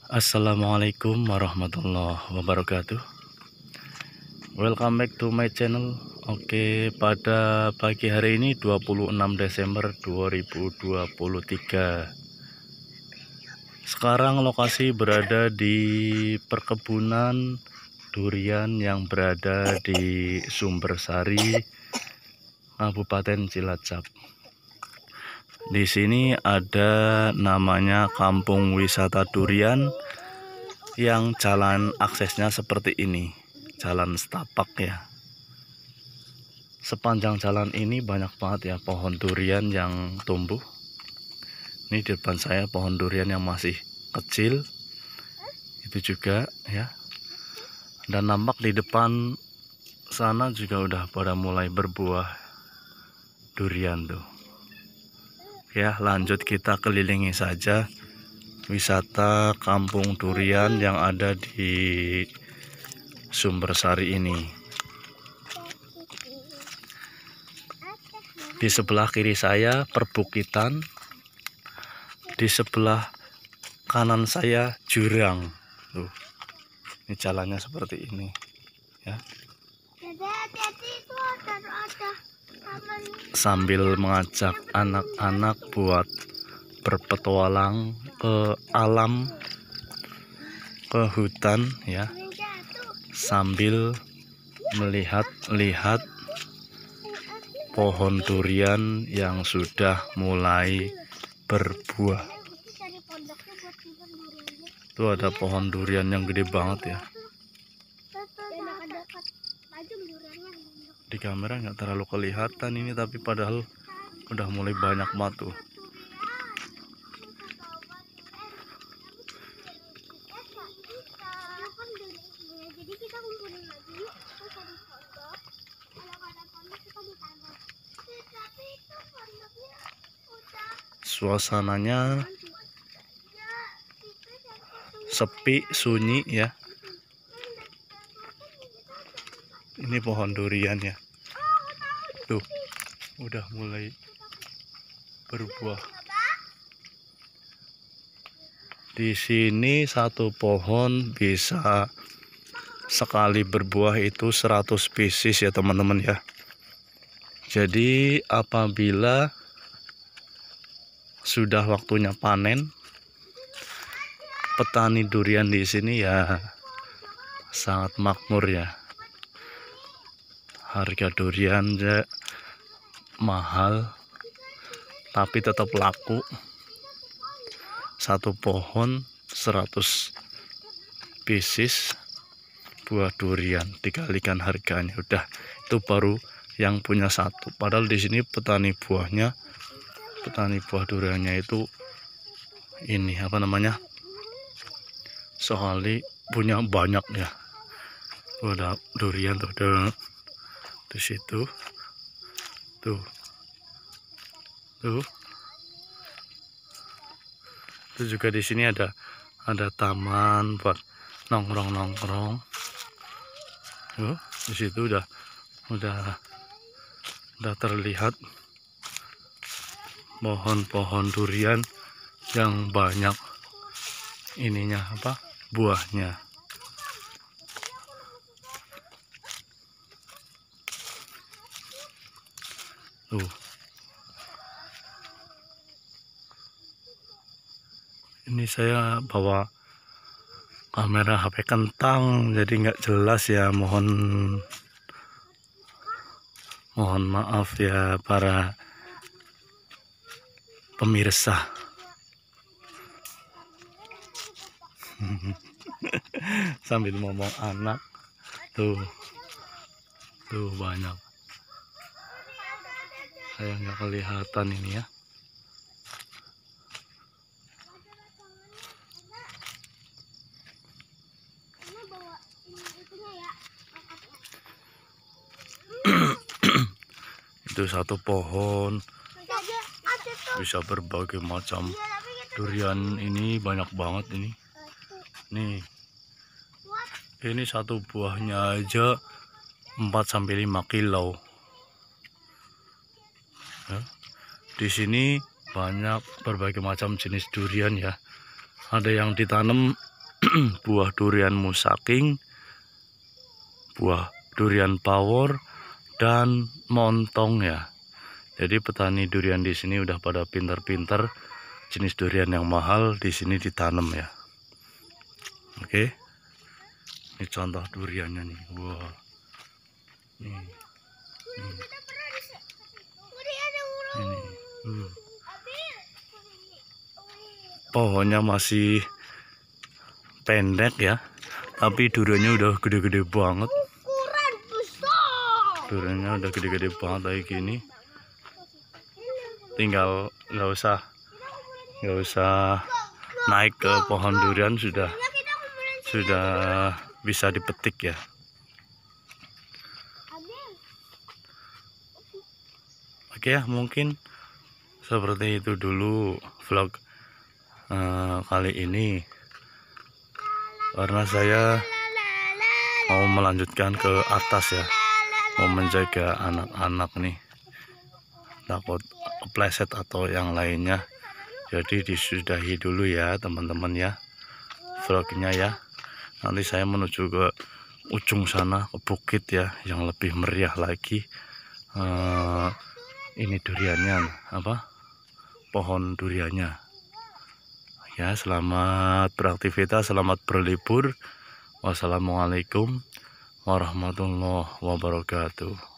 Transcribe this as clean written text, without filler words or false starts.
Assalamualaikum warahmatullahi wabarakatuh. Welcome back to my channel. Oke, pada pagi hari ini 26 Desember 2023. Sekarang lokasi berada di perkebunan durian yang berada di Sumbersari, Kabupaten Cilacap. Di sini ada namanya Kampung Wisata Durian yang jalan aksesnya seperti ini, jalan setapak ya. Sepanjang jalan ini banyak banget ya pohon durian yang tumbuh. Ini di depan saya pohon durian yang masih kecil, itu juga ya. Dan nampak di depan sana juga udah pada mulai berbuah durian tuh. Ya, lanjut kita kelilingi saja wisata kampung durian yang ada di Sumbersari ini. Di sebelah kiri saya perbukitan, di sebelah kanan saya jurang. Tuh, ini jalannya seperti ini ya. Sambil mengajak anak-anak buat berpetualang ke alam, ke hutan ya, sambil melihat-lihat pohon durian yang sudah mulai berbuah. Itu ada pohon durian yang gede banget ya. Di kamera nggak terlalu kelihatan ini, tapi padahal udah mulai banyak batu. Suasananya sepi, sunyi ya. Ini pohon durian ya. Tuh, udah mulai berbuah. Di sini satu pohon bisa sekali berbuah itu 100 pieces ya teman-teman ya. Jadi apabila sudah waktunya panen, petani durian di sini ya sangat makmur ya. Harga durian ya mahal, tapi tetap laku. Satu pohon 100 pieces buah durian, dikalikan harganya, udah itu baru yang punya satu. Padahal di sini petani buah duriannya itu ini apa namanya, soalnya punya banyak ya. Ada durian tuh di situ, tuh itu juga di sini ada taman buat nongkrong. Tuh, di situ udah terlihat pohon durian yang banyak ininya apa, buahnya. Tuh, ini saya bawa kamera HP kentang jadi nggak jelas ya, mohon maaf ya para pemirsa. Sambil ngomong anak, tuh banyak. Saya nggak kelihatan ini ya. Itu satu pohon bisa berbagai macam durian, ini banyak banget ini. Nih, ini satu buahnya aja 4-5 kilo ya. Di sini banyak berbagai macam jenis durian ya. Ada yang ditanam buah durian musaking, buah durian bawor, dan montong ya. Jadi petani durian di sini udah pada pintar-pintar, jenis durian yang mahal di sini ditanam ya. Oke. Ini contoh duriannya nih. Wah. Nih. Ini. Pohonnya masih pendek ya, tapi duriannya udah gede-gede banget. Duriannya udah gede-gede banget kayak gini. Tinggal nggak usah naik ke pohon durian sudah bisa dipetik ya. Oke ya, mungkin seperti itu dulu vlog kali ini, karena saya mau melanjutkan ke atas ya, mau menjaga anak-anak nih, takut kepleset atau yang lainnya. Jadi disudahi dulu ya teman-teman ya vlognya ya. Nanti saya menuju ke ujung sana, ke bukit ya, yang lebih meriah lagi. Ini duriannya pohon duriannya ya. Selamat beraktivitas, selamat berlibur. Wassalamualaikum warahmatullahi wabarakatuh.